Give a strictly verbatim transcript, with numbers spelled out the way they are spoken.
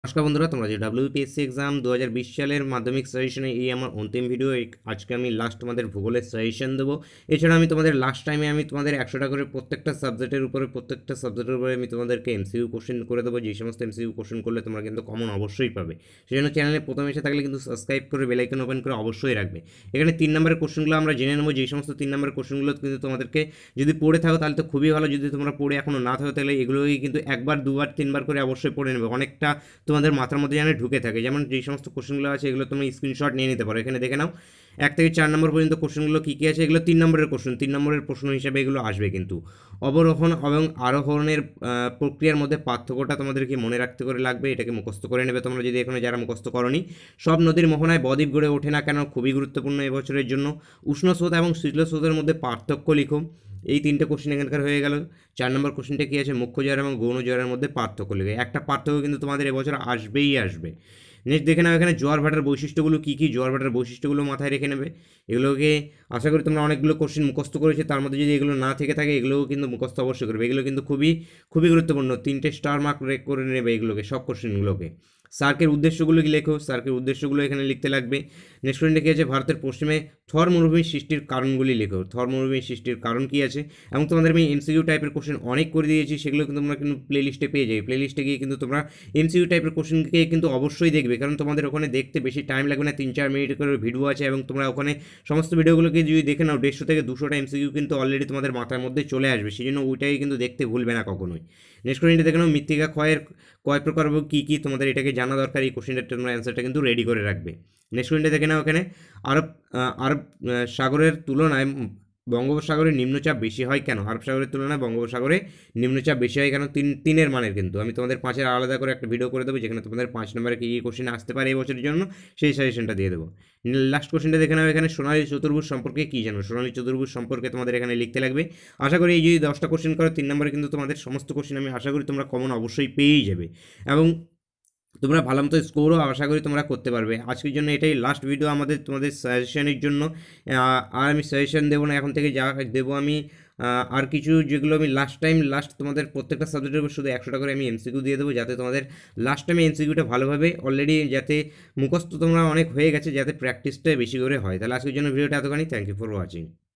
নমস্কার বন্ধুরা, তোমরা যে ডাব্লিউপিএসসি এক্সাম দু হাজার বিশ সালের মাধ্যমিক সাজেশনে এই আমার অন্তিম ভিডিও। আজকে আমি লাস্ট তোমাদের ভূগোলের সাজেশন দেবো। এছাড়া আমি তোমাদের লাস্ট টাইমে আমি তোমাদের একশোটা করে প্রত্যেকটা সাবজেক্টের উপরে প্রত্যেকটা সাবজেক্টের উপরে আমি তোমাদেরকে এমসিকিউ কোশ্চেন করে দেবো। যেই সমস্ত এমসিকিউ কোশ্চেন করলে তোমরা কিন্তু কমন অবশ্যই পাবে। সেই জন্য চ্যানেলে প্রথমে এসে থাকলে কিন্তু সাবস্ক্রাইব করে বেল আইকন ওপেন করে অবশ্যই রাখবে। এখানে তিন নম্বরের কোশ্চেনগুলো আমরা জেনে নেবো। যেই সমস্ত তিন নম্বরের কোশ্চেনগুলো কিন্তু তোমাদেরকে যদি পড়ে থাকো তাহলে তো খুবই ভালো। যদি তোমরা পড়ে এখনও না থাকো তাহলে এগুলোই কিন্তু একবার দুবার তিনবার করে অবশ্যই পড়ে নেবে। অনেকটা তোমাদের মাথার মধ্যে যেন ঢুকে থাকে। যেমন যেই সমস্ত কোশ্চেনগুলো আছে এগুলো তুমি স্ক্রিনশট নিয়ে নিতে পারো। এখানে দেখে নাও এক থেকে চার নম্বর পর্যন্ত কোশ্চেনগুলো কী কী আছে। এগুলো তিন নম্বরের কোশ্চেন, তিন নম্বরের প্রশ্ন হিসেবে এগুলো আসবে। কিন্তু অবরোহণ এবং আরোহণের প্রক্রিয়ার মধ্যে পার্থক্যটা তোমাদেরকে মনে রাখতে করে লাগবে। এটাকে মুখস্থ করে নেবে তোমরা যদি এখানে যারা মুখস্থ করনি। সব নদীর মোহনায় বদ্বীপ গড়ে ওঠে না কেন, খুবই গুরুত্বপূর্ণ এবছরের জন্য। উষ্ণ স্রোত এবং শীতল স্রোতের মধ্যে পার্থক্য লিখো। এই তিনটে কোশ্চেন এখানকার হয়ে গেল। চার নম্বর কোশ্চেনটা কী আছে, মুখ্য জোয়ার এবং গৌণ জোয়ারের মধ্যে পার্থক্য লিখে। একটা পার্থক্য কিন্তু তোমাদের এবছর আসবেই আসবে। নেক্সট দেখে নাও এখানে জোয়ার ভাটার বৈশিষ্ট্যগুলো কী কী, জোয়ার ভাটার বৈশিষ্ট্যগুলো মাথায় রেখে নেবে। এগুলোকে আশা করি তোমরা অনেকগুলো কোশ্চেন মুখস্থ করেছে, তার মধ্যে যদি এগুলো না থেকে থাকে এগুলোও কিন্তু মুখস্থ অবশ্যই করবে। এগুলো কিন্তু খুবই খুবই গুরুত্বপূর্ণ। তিনটে স্টার মার্ক রেক করে নেবে এগুলোকে, সব কোশ্চেনগুলোকে। সার্কের উদ্দেশ্যগুলো কি লেখো, সার্কের উদ্দেশ্যগুলো এখানে লিখতে লাগবে। নেক্সট পয়েন্টে কী আছে, ভারতের পশ্চিমে থর মরুভূমির সৃষ্টির কারণগুলি লেখো। থর মরুভূমির সৃষ্টির কারণ কী আছে। এবং তোমাদের আমি এমসিকিউ টাইপের কোশ্চেন অনেক করে দিয়েছি, সেগুলো কিন্তু তোমরা কিন্তু প্লে লিস্টে পেয়ে যাবে। প্লে লিস্টে গিয়ে কিন্তু তোমরা এমসিকিউ টাইপের কোশ্চেনকে কিন্তু অবশ্যই দেখবে, কারণ তোমাদের ওখানে দেখতে বেশি টাইম লাগবে না। তিন চার মিনিট করে ভিডিও আছে এবং তোমরা ওখানে সমস্ত ভিডিওগুলোকে যদি দেখে নাও দেড়শো থেকে দুশোটা এমসিকিউ কিন্তু অলরেডি তোমাদের মাথার মধ্যে চলে আসবে। সেই জন্য ওইটাকে কিন্তু দেখতে ভুলবে না কখনোই। নেক্সট কোশ্চেনটা দেখে নাও, মৃত্তিকা ক্ষয়ের কয় প্রকার এবং কী কী, তোমাদের এটাকে জানা দরকার। এই কোশ্চেনটার তোমরা অ্যান্সারটা কিন্তু রেডি করে রাখবে। নেক্সট কোশ্চেনটা দেখে নাও এখানে, আরব আরব সাগরের তুলনায় বঙ্গোপসাগরে নিম্নচাপ বেশি হয় কেন। আরব সাগরের তুলনায় বঙ্গোপসাগরে নিম্নচাপ বেশি হয় কেন। তিন তিনের মানের কিন্তু আমি তোমাদের পাঁচের আলাদা করে একটা ভিডিও করে দেবো, যেখানে তোমাদের পাঁচ নম্বরে কী কী কোশ্চেন আসতে পারে এই বছরের জন্য সেই সাজেশনটা দিয়ে দেবো। লাস্ট কোশ্চেনটা দেখে নাও এখানে, সোনালী চতুর্ভুজ সম্পর্কে কী জানো। সোনালী চতুর্ভুজ সম্পর্কে তোমাদের এখানে লিখতে লাগবে। আশা করি এই যদি দশটা কোশ্চেন করো তিন নম্বরে কিন্তু তোমাদের সমস্ত কোশ্চেন আমি আশা করি তোমরা কমন অবশ্যই পেয়েই যাবে এবং তোমরা ভালো মতো স্কোরও আশা করি তোমরা করতে পারবে। আজকের জন্য এটাই লাস্ট ভিডিও আমাদের তোমাদের সাজেশনের জন্য। আর আমি সাজেশন দেবো না এখন থেকে, যা দেবো আমি আর কিছু যেগুলো আমি লাস্ট টাইম লাস্ট তোমাদের প্রত্যেকটা সাবজেক্টের উপর শুধু একশোটা করে আমি এমসিকিউ দিয়ে দেবো, যাতে তোমাদের লাস্ট টাইমে এমসিকিউটা ভালোভাবে অলরেডি যাতে মুখস্থ তোমরা অনেক হয়ে গেছে, যাতে প্র্যাকটিসটা বেশি করে হয়। তাহলে আজকের জন্য ভিডিওটা এতখানি। Thank you for watching.